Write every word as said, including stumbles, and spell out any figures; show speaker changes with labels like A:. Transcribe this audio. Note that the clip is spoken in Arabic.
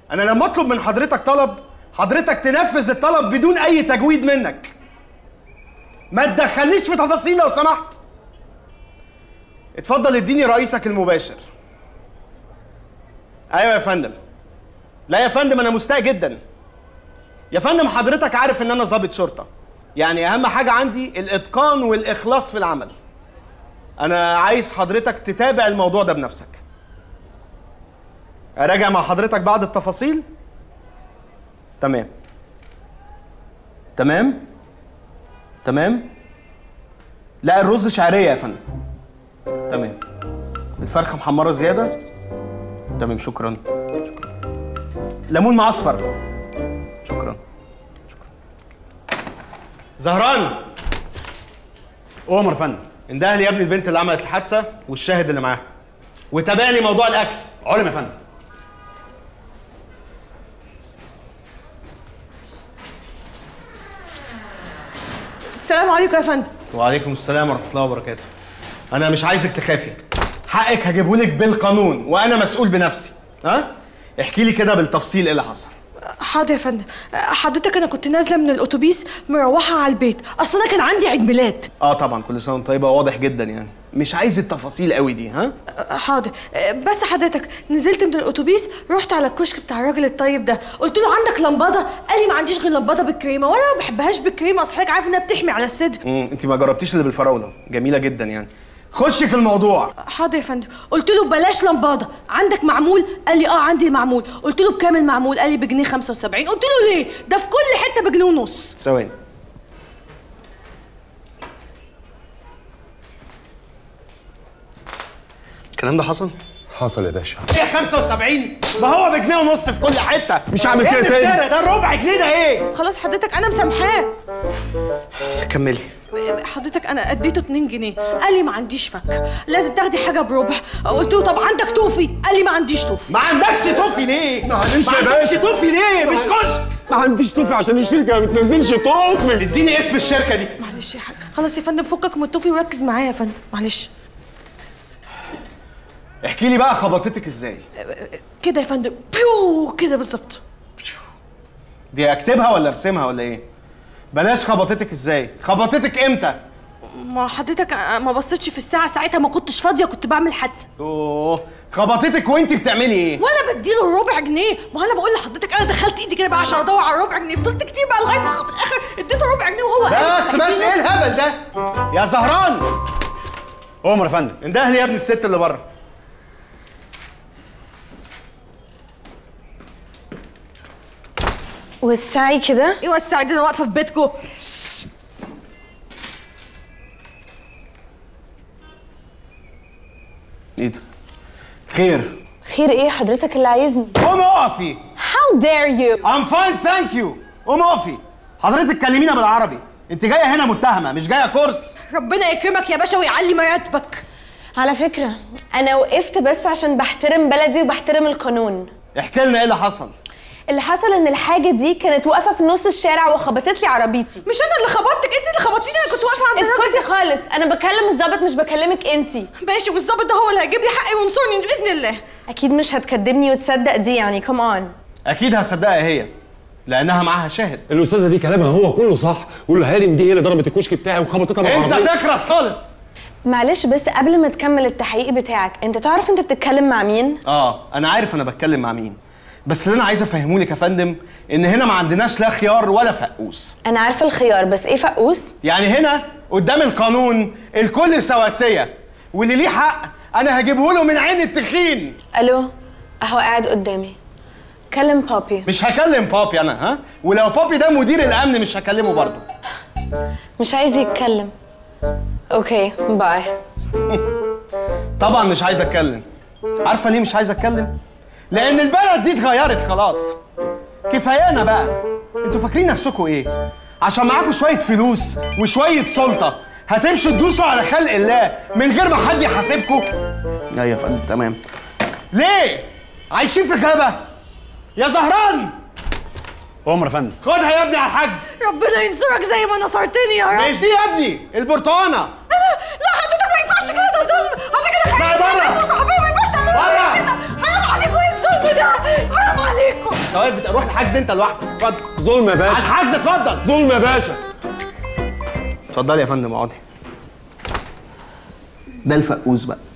A: انا لما اطلب من حضرتك طلب حضرتك تنفذ الطلب بدون اي تجويد منك. ما تدخلنيش في تفاصيل لو سمحت. اتفضل اديني رئيسك المباشر. ايوه يا فندم. لا يا فندم انا مستاء جدا. يا فندم حضرتك عارف ان انا ضابط شرطه، يعني اهم حاجه عندي الاتقان والاخلاص في العمل. انا عايز حضرتك تتابع الموضوع ده بنفسك. اراجع مع حضرتك بعض التفاصيل. تمام تمام تمام. لا الرز شعريه يا فندم. تمام. الفرخه محمره زياده. تمام شكرا شكرا. ليمون معصفر. شكرا شكرا. زهران.
B: أؤمر يا فندم.
A: انده لي يا ابني البنت اللي عملت الحادثه والشاهد اللي معاها، وتابع لي موضوع الاكل.
B: علم يا فندم.
C: السلام عليكم يا فندم.
A: وعليكم السلام ورحمه الله وبركاته. انا مش عايزك تخافي، حقك هجيبهولك بالقانون وانا مسؤول بنفسي. ها احكي لي كده بالتفصيل ايه اللي حصل.
C: حاضر يا فندم. حضرتك انا كنت نازله من الاتوبيس مروحه على البيت، اصل انا كان عندي عيد ميلاد.
A: اه طبعا كل سنه وانت طيبه، واضح جدا يعني. مش عايز التفاصيل قوي دي. ها
C: حاضر. بس حضرتك نزلت من الاتوبيس رحت على الكشك بتاع الراجل الطيب ده، قلت له عندك لمبادة؟ قال لي ما عنديش غير لمبادة بالكريمه، وانا ما بحبهاش بالكريمه، اصل حضرتك عارف انها بتحمي على الصدر.
A: امم انت ما جربتيش اللي بالفراوله، جميله جدا يعني. خشي في الموضوع.
C: حاضر يا فندم. قلت له بلاش لمبادة، عندك معمول؟ قال لي اه عندي معمول. قلت له بكام المعمول؟ قال لي بجنيه خمسة وسبعين. قلت له ليه؟ ده في كل حته بجنيه ونص.
A: ثواني. الكلام ده حصل؟
D: حصل يا باشا.
A: ايه خمسة وسبعين؟ ما هو بجنيه ونص في كل حته.
D: مش هعمل كده تاني.
A: ايه ده ربع جنيه ده ايه؟
C: خلاص حضرتك انا مسامحاه.
A: كملي.
C: حضرتك انا اديته اتنين جنيه، قال لي ما عنديش فك، لازم تاخدي حاجه بربع. قلت له طب عندك توفي؟ قال لي ما عنديش توفي.
A: ما عندكش توفي ليه؟
D: معلش يا باشا.
A: ما عندكش توفي ليه؟ مش كشك.
D: ما عنديش توفي عشان الشركه ما بتنزلش توفي.
A: اديني اسم الشركه دي.
C: معلش يا حاج. خلاص يا فندم فكك من التوفي وركز معايا يا فندم، معلش.
A: احكي لي بقى خبطتك ازاي؟
C: كده يا فندم، بيو كده بالظبط.
A: دي اكتبها ولا ارسمها ولا ايه؟ بلاش خبطتك ازاي، خبطتك امتى؟
C: ما حضرتك ما بصيتش في الساعه ساعتها، ما كنتش فاضيه، كنت بعمل حادثه.
A: اوه خبطتك وانت بتعملي ايه؟
C: وانا بديله الربع جنيه. ما انا بقول لحضرتك انا دخلت ايدي كده بقى عشان ادور على الربع جنيه، فضلت كتير بقى لغايه ما في الاخر اديته ربع جنيه وهو
A: بس بس ايه الهبل ده؟ يا زهران.
B: أؤمر يا فندم.
A: انده لي يا ابني الست اللي بره.
E: وسعي كده.
C: ايه وسعي دي؟ انا واقفه في بيتكم.
A: ايه ده؟ خير.
E: خير ايه حضرتك اللي عايزني؟
A: قومي اقفي.
E: How dare you؟
A: I'm fine thank you. قومي اقفي. حضرتك كلمينا بالعربي، انت جايه هنا متهمه مش جايه كورس.
C: ربنا يكرمك يا باشا ويعلي مراتبك.
E: على فكرة أنا وقفت بس عشان بحترم بلدي وبحترم القانون.
A: احكي لنا ايه اللي حصل؟
E: اللي حصل إن الحاجة دي كانت واقفة في نص الشارع وخبطت لي عربيتي.
C: مش أنا اللي خبطتك، أنت اللي خبطتيني. أنا كنت واقفة عند
E: اسكتي خالص، أنا بكلم الظابط مش بكلمك أنت.
C: ماشي، والظابط ده هو اللي هيجيب لي حقي وينصرني بإذن الله.
E: أكيد مش هتكدبني وتصدق دي يعني، كم أون.
A: أكيد هصدقها هي لأنها معاها شاهد.
D: الأستاذة دي كلامها هو كله صح، واللي هارم دي هي اللي ضربت الكشك بتاعي وخبطتها بالعربية.
A: أنت تخرس خالص.
E: معلش بس قبل ما تكمل التحقيق بتاعك، أنت تعرف أنت بتتكلم مع مين؟
A: آه أنا عارف أنا بتكلم مع مين، بس اللي أنا عايز أفهمهولك يا فندم إن هنا ما عندناش لا خيار ولا فقوس.
E: أنا عارفة الخيار، بس إيه فقوس؟
A: يعني هنا قدام القانون الكل سواسية، واللي ليه حق أنا هجيبه له من عين التخين.
E: ألو، أهو قاعد قدامي. كلم بابي.
A: مش هكلم بابي أنا، ها؟ ولو بابي ده مدير الأمن مش هكلمه برضه.
E: مش عايز يتكلم. أوكي باي.
A: طبعا مش عايز أتكلم. عارفة ليه مش عايز أتكلم؟ لأن البلد دي اتغيرت خلاص. كفايانا بقى. انتوا فاكرين نفسكم ايه؟ عشان معاكم شوية فلوس وشوية سلطة هتمشوا تدوسوا على خلق الله من غير ما حد يحاسبكم؟ ايوه يا فندم تمام. ليه؟ عايشين في غابة؟ يا زهران!
B: أؤمر يا فندم.
A: خدها يا ابني على الحجز.
C: ربنا ينصرك زي ما نصرتني يا رب.
A: مش دي يا ابني، البرتقانة.
C: لا حضرتك ما ينفعش كده، ده ظلم. حضرتك كده خايف.
A: لا بره.
C: ما ينفعش تعملوا كده. حرام عليكم، ايه الظلم ده؟ حرام عليكم.
A: واقف بت- روح الحجز انت لوحدك، اتفضل.
D: ظلم يا
A: على
D: باشا،
A: الحجز اتفضل.
D: ظلم يا باشا.
A: اتفضلي يا فندم اقعدي. ده الفقوس بقى.